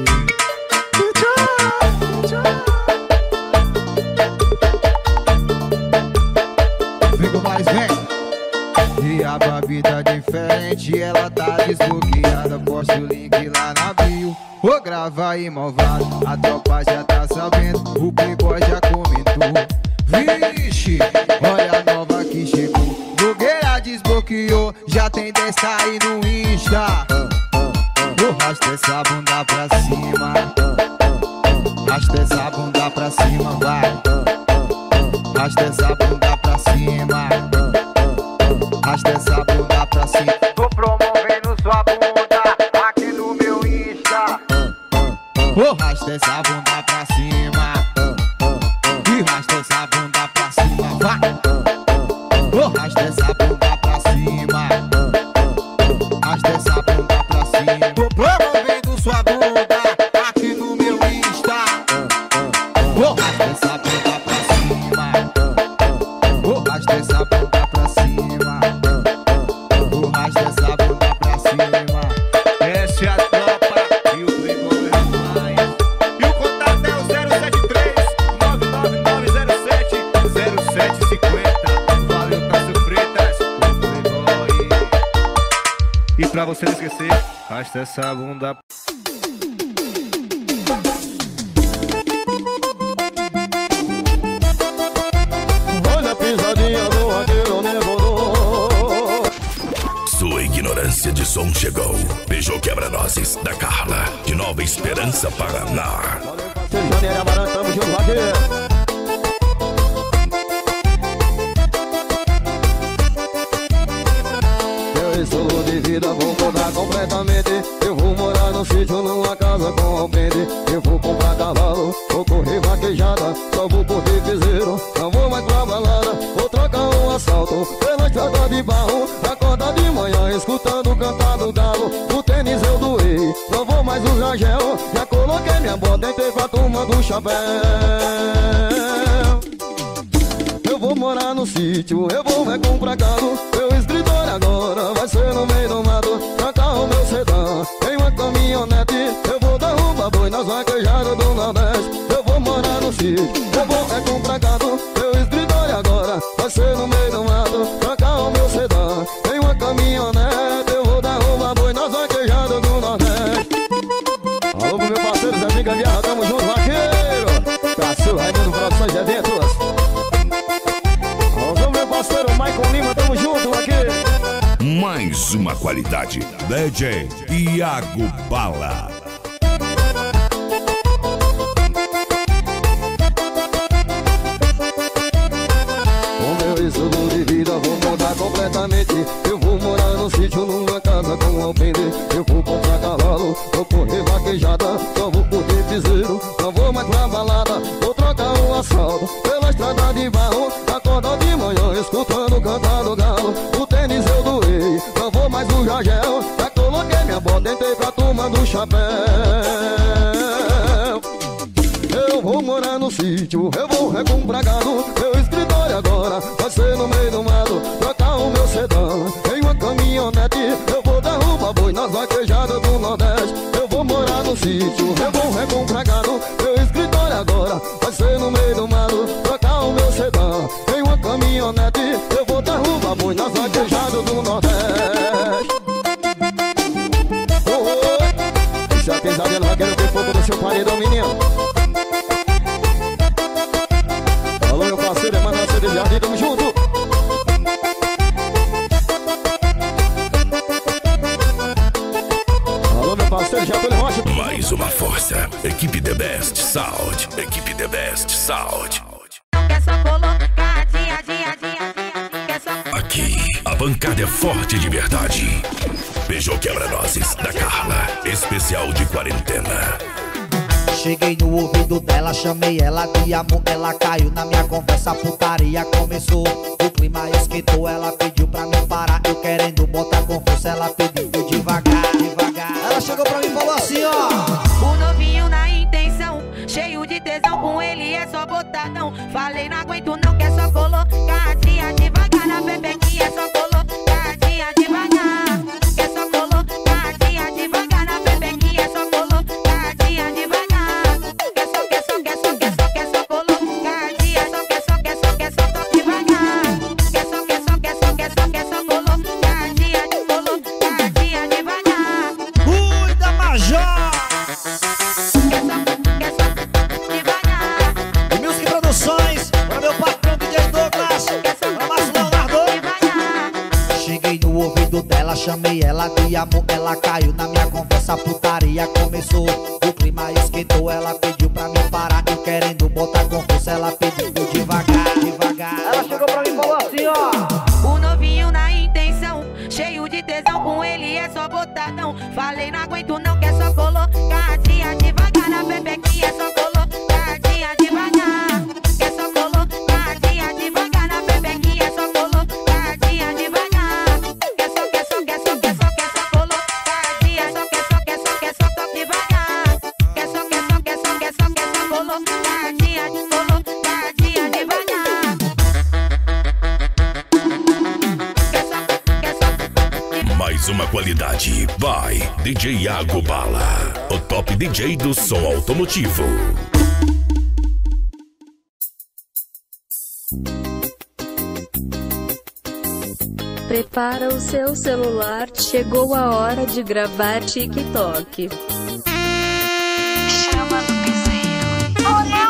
Fico mais vem. E a Babi tá diferente, ela tá desbloqueada. Posta o link lá na bio. Vou gravar aí Malvado, a tropa já tá sabendo. O Playboy já comentou. Vixe, olha a nova que chegou. Blogueira desbloqueou, já tem 10k aí no Insta. Arrasta essa bunda pra cima. Arrasta essa bunda pra cima, vai. Arrasta essa bunda pra cima. Arrasta essa bunda pra cima. Tô promovendo sua bunda aqui no meu Insta. Arrasta essa bunda pra cima. E arrasta essa bunda pra cima, vai. Arrasta essa bunda pra cima. Arrasta essa bunda pra cima. Tô promovendo sua bunda aqui no meu Insta. Arrasta essa bunda pra cima. Arrasta essa bunda pra cima. Arrasta essa bunda pra cima. Essa é a tropa e o Playboy é mais. E o contato é o 073 99907 0750. Valeu, Cássio Freitas, o Playboy. E pra você não esquecer, arrasta essa bunda. Olha a pisadinha do vaqueiro negro. Sua ignorância de som chegou. Beijou quebra-nozes da Carla, de Nova Esperança, Paraná. Janeiro Amarante, tamo junto, vaqueiro. Meu estilo de vida vou mudar completamente. Eu vou morar num sítio, numa casa com alpendre. Eu vou comprar cavalo, vou correr vaquejada. Só vou correr piseiro, não vou mais pra balada. Vou trocar um assalto pela estrada de barro. Acordar de manhã escutando cantar do galo. O tênis eu doei, não vou mais usar gel. Já coloquei minha bota, entrei pra turma do chapéu. Eu vou morar no sítio, eu vou comprar carro. Meu escritório agora vai ser no meio do mato. Trocar o meu sedã em uma caminhonete. Eu vou derrubar boi nas vaquejadas do Nordeste. Eu vou morar no sítio, eu vou comprar carro. Meu escritório agora vai ser no meio do mato. Trocar o meu sedã em uma caminhonete. Eu vou derrubar boi nas vaquejadas do Nordeste. Alô pro meu parceiro Zé Gambiarra, tamo junto, vaqueiro. Cássio Raimundo Produções e Eventos. Parceiro Michael Lima, tamo junto aqui. Mais uma qualidade. DJ Iago Bala. Com meu estilo de vida vou mudar completamente. Eu vou morar no sítio, numa casa com alpendre. Eu vou comprar cavalo, vou correr vaquejada. Só vou correr piseiro, não vou mais pra balada. Vou trocar um assalto pela estrada de barro. Acordar de manhã escutando cantar do galo. O tênis eu doei, não vou mais usar gel. Já coloquei minha bota, entrei pra turma do chapéu. Eu vou morar no sítio, eu vou recomprar gado. Meu escritório agora vai ser no meio do mato. Trocar o meu sedã em uma caminhonete. Eu vou derrubar boi nas vaquejadas do Nordeste. Eu vou morar no sítio, eu vou recomprar gado. Meu escritório agora vai ser no meio do mato. Trocar o meu sedã em uma caminhonete. Eu vou derrubar boi nas vaquejadas do Nordeste. pesadelo vai querer ter fogo no seu paredão, menino. Alô, meu parceiro, manda essa de jardim, tamo junto. Alô, meu parceiro, já tô de rocha. Mais uma força. Equipe The Best Sound. Equipe The Best Sound. Aqui, a bancada é forte de verdade. Beijou quebra-nozes da Carla. Especial de quarentena. Cheguei no ouvido dela, chamei ela de amor. Ela caiu na minha conversa, a putaria começou. O clima esquentou, ela pediu pra me parar. Eu querendo botar com força, ela pediu devagar, devagar. Ela chegou pra mim e falou assim, ó: o novinho na intenção, cheio de tesão, com ele é só botadão. Falei, não aguento não, que é só colocadinha devagar. Na bebequinha é só colocadinha devagar. Que é só colocadinha devagar. Na bebequinha é só colocadinha devagar. Chamei ela de amor, ela caiu na minha conversa, a putaria começou. O clima esquentou, ela pediu pra me parar. Eu querendo botar com força, ela pediu devagar, devagar. Ela chegou pra mim e falou assim, ó: o novinho na intenção, cheio de tesão, com ele é só botadão. Falei, não aguento não, que é só colocadinha devagar. Na bebequinha é só colocadinha devagar. Que é só colocadinha devagar. Na bebequinha é só colocadinha devagar. Mais uma qualidade, vai DJ Iago Bala, o top DJ do som automotivo. Prepara o seu celular, chegou a hora de gravar TikTok. Chama do piseiro.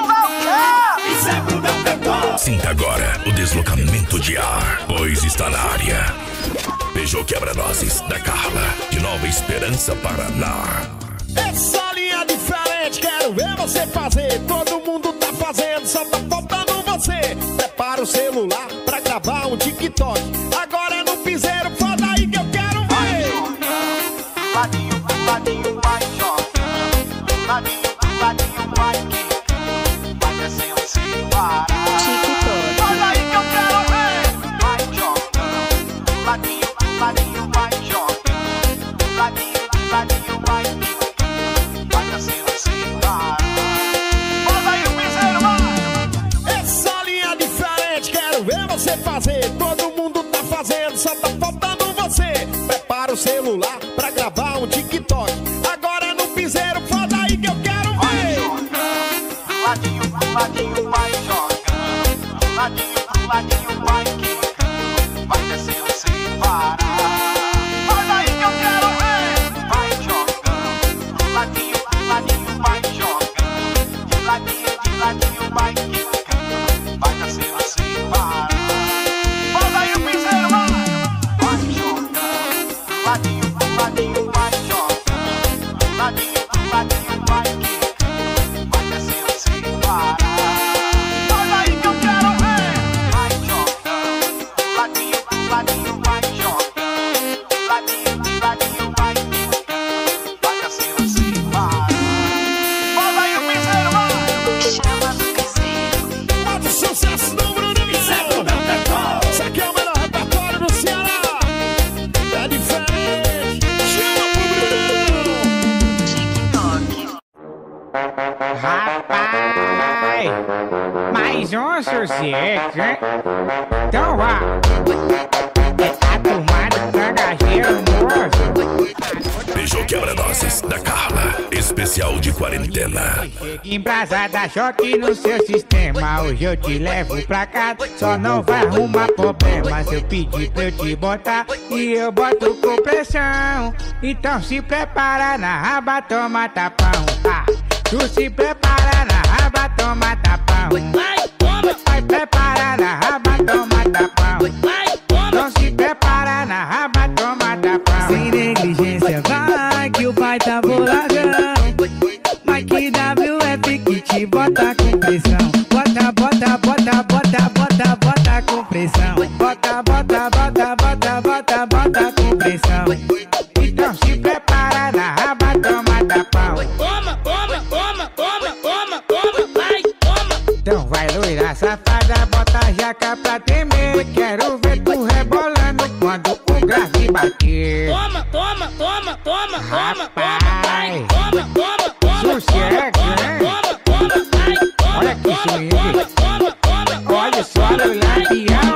Sinta agora o deslocamento de ar, pois está na área. Beijou quebra-nozes da Carla, de Nova Esperança, Paraná. Essa linha diferente, quero ver você fazer. Todo mundo tá fazendo, só tá faltando você. Prepara o celular pra gravar um TikTok. Agora é no piseiro, foda aí que eu quero ver. Ladinho, ladinho, vai jogando. Ladinho, ladinho, vai quicando. Vai descendo sem parar. TikTok. Foda aí que eu quero ver. Vai jogando. Ladinho, ladinho, vai jogando. Ladinho, ladinho, vai quicando. Vai descendo sem parar. Foda aí o piseiro, vai. Essa linha diferente, quero ver você fazer. Todo mundo tá fazendo, só tá faltando você. Prepara o celular pra gravar um TikTok. Agora é no piseiro, foda aí que eu quero ver. Ladinho, ladinho, vai jogando. Ladinho, ladinho, vai quicando. Vai descendo sem parar. Foda aí que eu quero ver. Vai jogando. Ladinho, ladinho, vai jogando. Ladinho, ladinho, vai quicando. Vai descendo sem parar. Foda aí o piseiro, vai. Vai jogando. Ladinho, ladinho, vai jogando. Ladinho, ladinho, vai quicando. Vai descendo sem parar. Foda aí que eu quero ver. Vai jogando. Ladinho, ladinho, vai jogando. Ladinho, ladinho, vai quicando. Vai descendo sem parar. Foda aí o piseiro, vai. Chama do piseiro. Faz o sucesso do Bruninho. Isso aqui é o melhor repertório do Ceará. É diferente. Chama pro Bruninho. Rapaz, mais um sucesso, hein? Então vá. A turma do cangaceiro, moço. Beijou quebra-nozes da Carla, especial especial de quarentena. Embrasada, choque no seu sistema. Hoje eu te levo pra casa, só não vai arrumar problema. Se eu pedir pra eu te botar e eu boto com pressão. Então se prepara na raba, toma tapão. Ah, tu se prepara na raba, toma tapão. Vai preparar na raba, toma tapão. Então se prepara na raba, toma tapão. Sem negligência, vai que o pai tá boladão. Mas que WF que te bota com pressão. Bota, bota, bota, bota, bota, bota com pressão. Bota, bota, bota, bota, bota, bota com pressão. Então se prepara na raba, toma tapão. Toma, toma, toma, toma, toma, toma, vai, toma. Então vai loira safada, bota a jaca pra temer. Quero ver tu rebolando quando o grave bater. Toma, toma, toma, toma, toma, toma, vai, toma, toma, toma. Sossego, né? Toma, toma, vai, toma. Olha que swing. Toma, toma, toma. Olha só o lampião.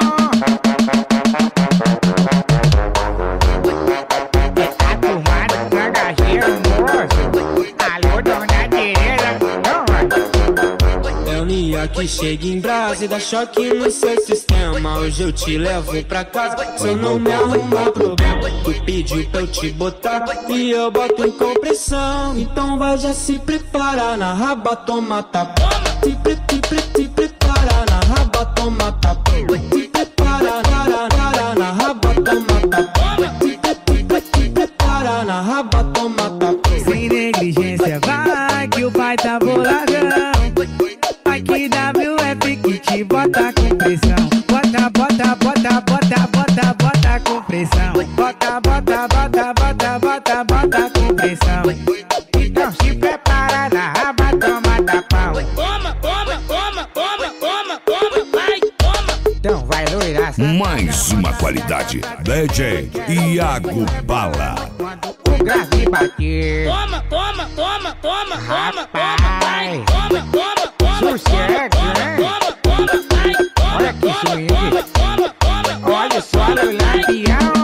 Tá tomado cangajeiro, moço. Alô, dona Tereza. É o Nia que chega em brasa e dá choque no seu sistema. Hoje eu te levo pra casa, se eu não me arrumar problema. Tu pediu pra eu te botar e eu boto em compressão. Então vai já se preparar na raba, toma tapa. Se prepara na raba, toma tapa. Se prepara na raba, toma tapa. Se prepara na raba, toma tapa. Sem negligência, vai que o pai tá boladão. Vai que WF que te bota com pressão. Bota, bota, bota, bota, bota, bota com pressão. Bota, bota, bota, bota, bota, bota com pressão. Então se prepara na raba, toma tapão. Toma, toma, toma, toma, toma, toma, vai, toma. Então vai loira. Mais uma qualidade. DJ Iago Bala. O grave bater. Toma, toma, toma, toma, toma, toma, vai, toma, toma, toma. Sossego, né? Toma, toma, vai, toma. Olha que swing. Toma, toma. Olha só o lampião.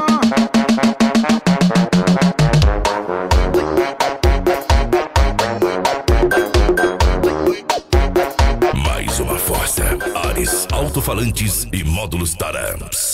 Mais uma força. Ares Alto-Falantes e Módulos Taramps.